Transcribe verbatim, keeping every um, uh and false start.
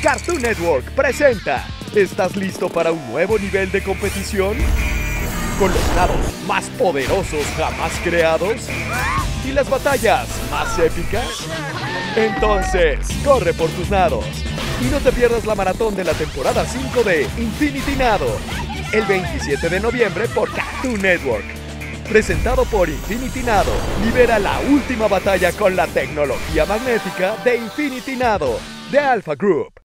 Cartoon Network presenta. ¿Estás listo para un nuevo nivel de competición? Con los nados más poderosos jamás creados y las batallas más épicas. Entonces, corre por tus nados y no te pierdas la maratón de la temporada cinco de Infinity Nado, el veintisiete de noviembre por Cartoon Network. Presentado por Infinity Nado, libera la última batalla con la tecnología magnética de Infinity Nado de Alpha Group.